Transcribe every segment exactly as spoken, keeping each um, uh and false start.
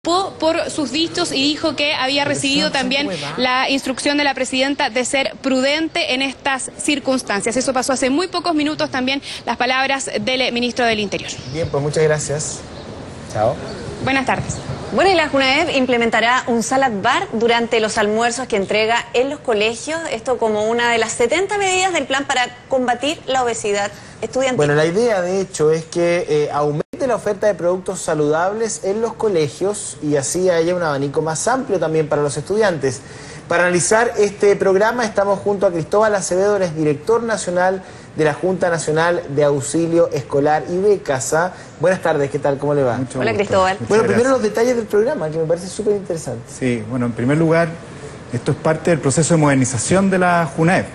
por sus dichos y dijo que había recibido también la instrucción de la presidenta de ser prudente en estas circunstancias. Eso pasó hace muy pocos minutos, también las palabras del ministro del Interior. Bien, pues muchas gracias. Chao. Buenas tardes. Bueno, y la Junaed implementará un salad bar durante los almuerzos que entrega en los colegios, esto como una de las setenta medidas del plan para combatir la obesidad estudiantil. Bueno, la idea de hecho es que eh, aumente la oferta de productos saludables en los colegios y así haya un abanico más amplio también para los estudiantes. Para analizar este programa estamos junto a Cristóbal Acevedo, es director nacional de la Junta Nacional de Auxilio Escolar y Becas. Buenas tardes, ¿qué tal? ¿Cómo le va? Mucho Hola, gusto. Cristóbal. Muchas bueno, gracias. Primero los detalles del programa, que me parece súper interesante. Sí, bueno, en primer lugar, esto es parte del proceso de modernización de la Junaed.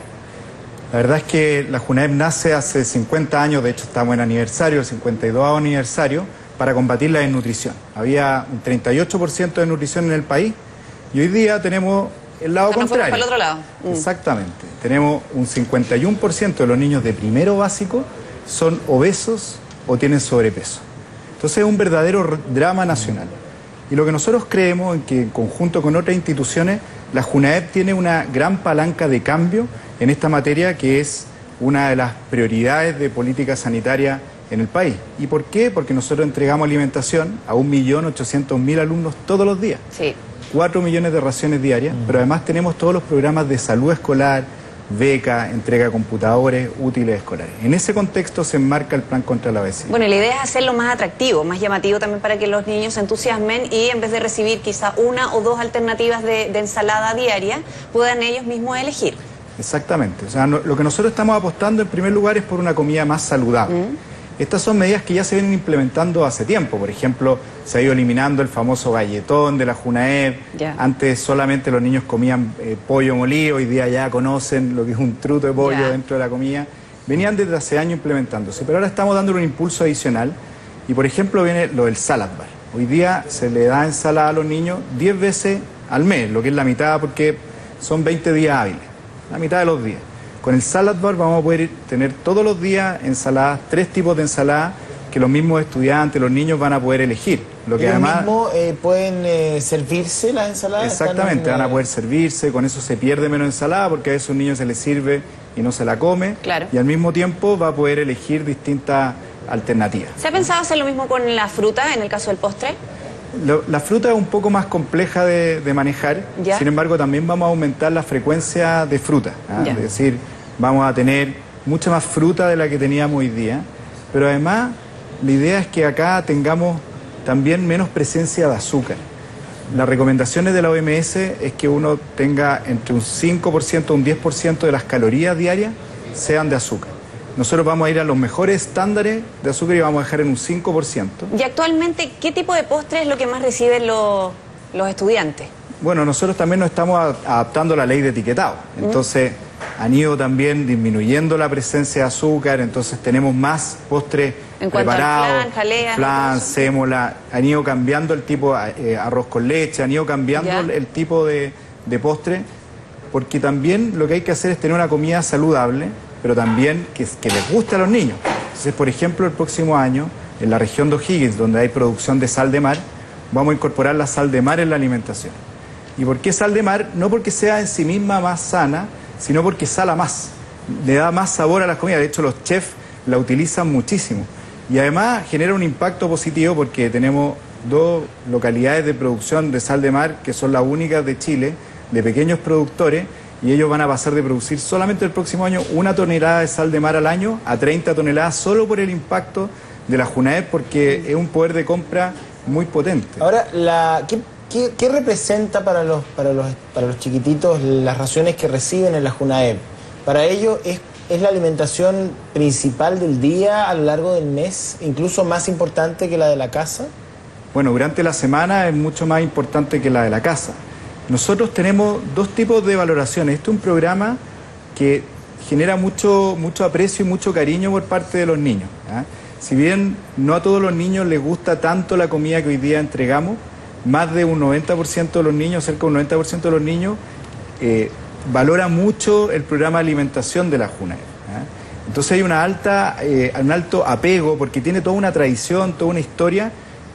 La verdad es que la Junaed nace hace cincuenta años, de hecho estamos en aniversario, el cincuenta y dos aniversario, para combatir la desnutrición. Había un treinta y ocho por ciento de desnutrición en el país y hoy día tenemos el lado no contrario. Para el otro lado. Mm. Exactamente. Tenemos un cincuenta y uno por ciento de los niños de primero básico son obesos o tienen sobrepeso. Entonces es un verdadero drama nacional. Y lo que nosotros creemos es que en conjunto con otras instituciones, la Junaed tiene una gran palanca de cambio en esta materia que es una de las prioridades de política sanitaria en el país. ¿Y por qué? Porque nosotros entregamos alimentación a un millón ochocientos mil alumnos todos los días. Sí. cuatro millones de raciones diarias, mm. pero además tenemos todos los programas de salud escolar, beca, entrega de computadores, útiles escolares. En ese contexto se enmarca el plan contra la obesidad. Bueno, la idea es hacerlo más atractivo, más llamativo también para que los niños se entusiasmen y en vez de recibir quizá una o dos alternativas de, de ensalada diaria, puedan ellos mismos elegir. Exactamente. O sea, no, lo que nosotros estamos apostando en primer lugar es por una comida más saludable. Mm. Estas son medidas que ya se vienen implementando hace tiempo. Por ejemplo, se ha ido eliminando el famoso galletón de la Junaed. Yeah. Antes solamente los niños comían eh, pollo molido, hoy día ya conocen lo que es un truto de pollo yeah. dentro de la comida. Venían desde hace años implementándose, pero ahora estamos dando un impulso adicional. Y por ejemplo viene lo del salad bar. Hoy día se le da ensalada a los niños diez veces al mes, lo que es la mitad porque son veinte días hábiles, la mitad de los días. Con el salad bar vamos a poder tener todos los días ensaladas, tres tipos de ensaladas que los mismos estudiantes, los niños van a poder elegir. Lo que ¿Ellos además mismos eh, pueden eh, servirse las ensaladas? Exactamente, en, van a poder servirse, con eso se pierde menos ensalada porque a esos niños se les sirve y no se la come. Claro. Y al mismo tiempo va a poder elegir distintas alternativas. ¿Se ha pensado hacer lo mismo con la fruta en el caso del postre? Lo, la fruta es un poco más compleja de, de manejar, ¿ya? Sin embargo también vamos a aumentar la frecuencia de fruta, ¿ah? Es decir, vamos a tener mucha más fruta de la que teníamos hoy día, pero además la idea es que acá tengamos también menos presencia de azúcar. Las recomendaciones de la O M S es que uno tenga entre un cinco por ciento y un diez por ciento de las calorías diarias sean de azúcar. Nosotros vamos a ir a los mejores estándares de azúcar y vamos a dejar en un cinco por ciento. ¿Y actualmente qué tipo de postre es lo que más reciben los, los estudiantes? Bueno, nosotros también nos estamos adaptando a la ley de etiquetado. Entonces, mm. han ido también disminuyendo la presencia de azúcar, entonces tenemos más postres en preparados, flan, jalea, flan, sémola, han ido cambiando el tipo de eh, arroz con leche, han ido cambiando el, el tipo de, de postre, porque también lo que hay que hacer es tener una comida saludable, pero también que, que les guste a los niños. Entonces, por ejemplo, el próximo año, en la región de O'Higgins, donde hay producción de sal de mar, vamos a incorporar la sal de mar en la alimentación. ¿Y por qué sal de mar? No porque sea en sí misma más sana, sino porque sala más, le da más sabor a las comidas. De hecho, los chefs la utilizan muchísimo. Y además genera un impacto positivo porque tenemos dos localidades de producción de sal de mar que son las únicas de Chile, de pequeños productores, y ellos van a pasar de producir solamente el próximo año una tonelada de sal de mar al año a treinta toneladas solo por el impacto de la Junaed, porque es un poder de compra muy potente. Ahora, la, ¿qué, qué, qué representa para los, para, los, para los chiquititos las raciones que reciben en la Junaed? Para ellos es, es la alimentación principal del día a lo largo del mes, incluso más importante que la de la casa. Bueno, durante la semana es mucho más importante que la de la casa. Nosotros tenemos dos tipos de valoraciones. Este es un programa que genera mucho, mucho aprecio y mucho cariño por parte de los niños, ¿eh? Si bien no a todos los niños les gusta tanto la comida que hoy día entregamos, más de un noventa por ciento de los niños, cerca de un noventa por ciento de los niños, eh, valora mucho el programa de alimentación de la Junaed, ¿eh? Entonces hay una alta, eh, un alto apego porque tiene toda una tradición, toda una historia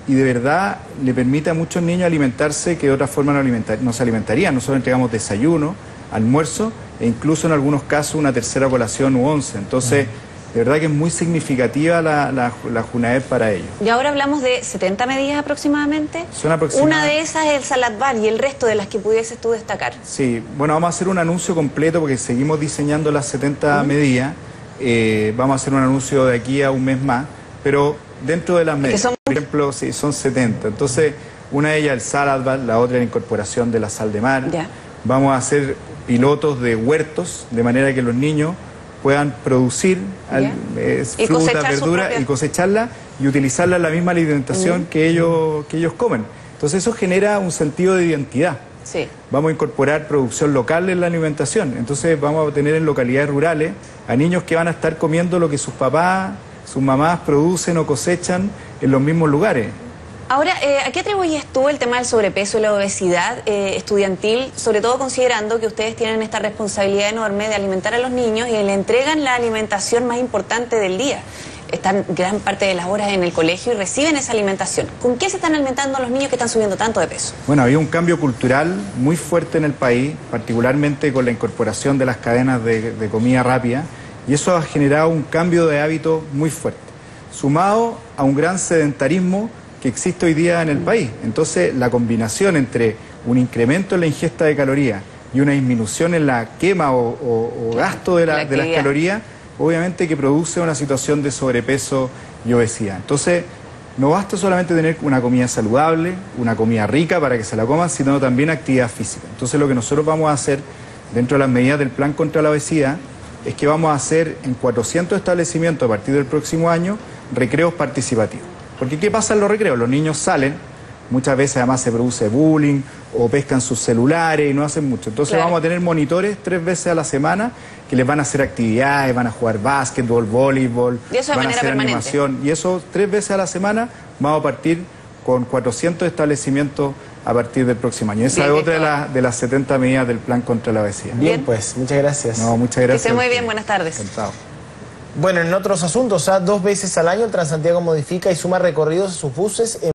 y de verdad le permite a muchos niños alimentarse que de otra forma no, alimentar, no se alimentarían. Nosotros entregamos desayuno, almuerzo e incluso en algunos casos una tercera colación u once. Entonces, de verdad que es muy significativa la, la, la Junaed para ellos. Y ahora hablamos de setenta medidas aproximadamente. Son aproximadamente. Una de esas es el Salad Bar y el resto de las que pudieses tú destacar. Sí, bueno, vamos a hacer un anuncio completo porque seguimos diseñando las setenta uh-huh. medidas. Eh, vamos a hacer un anuncio de aquí a un mes más, pero dentro de las medidas, son... por ejemplo, sí, son setenta. Entonces, una de ellas el Salad Bar, la otra la incorporación de la sal de mar. Ya. Vamos a hacer pilotos de huertos, de manera que los niños puedan producir al, eh, fruta, verdura y cosecharla y utilizarla en la misma alimentación uh-huh. que ellos, que ellos comen. Entonces eso genera un sentido de identidad. Sí. Vamos a incorporar producción local en la alimentación. Entonces vamos a tener en localidades rurales a niños que van a estar comiendo lo que sus papás, sus mamás producen o cosechan en los mismos lugares. Ahora, eh, ¿a qué atribuyes tú el tema del sobrepeso y la obesidad eh, estudiantil, sobre todo considerando que ustedes tienen esta responsabilidad enorme de alimentar a los niños y le entregan la alimentación más importante del día? Están gran parte de las horas en el colegio y reciben esa alimentación. ¿Con qué se están alimentando los niños que están subiendo tanto de peso? Bueno, había un cambio cultural muy fuerte en el país, particularmente con la incorporación de las cadenas de, de comida rápida, y eso ha generado un cambio de hábito muy fuerte, sumado a un gran sedentarismo que existe hoy día en el país. Entonces, la combinación entre un incremento en la ingesta de calorías y una disminución en la quema o, o, o gasto de, la, de las calorías, obviamente que produce una situación de sobrepeso y obesidad. Entonces, no basta solamente tener una comida saludable, una comida rica para que se la coman, sino también actividad física. Entonces, lo que nosotros vamos a hacer dentro de las medidas del Plan contra la Obesidad es que vamos a hacer en cuatrocientos establecimientos a partir del próximo año recreos participativos. Porque ¿qué pasa en los recreos? Los niños salen, muchas veces además se produce bullying o pescan sus celulares y no hacen mucho. Entonces claro. vamos a tener monitores tres veces a la semana que les van a hacer actividades, van a jugar básquetbol, voleibol, y eso de van a hacer permanente. animación. Y eso tres veces a la semana vamos a partir con cuatrocientos establecimientos a partir del próximo año. Esa Bien, es otra de, la, de las setenta medidas del Plan contra la Obesidad. Bien, Bien pues, muchas gracias. No, muchas gracias. Que esté muy bien, buenas tardes. Encantado. Bueno, en otros asuntos, ¿ah? dos veces al año el Transantiago modifica y suma recorridos a sus buses en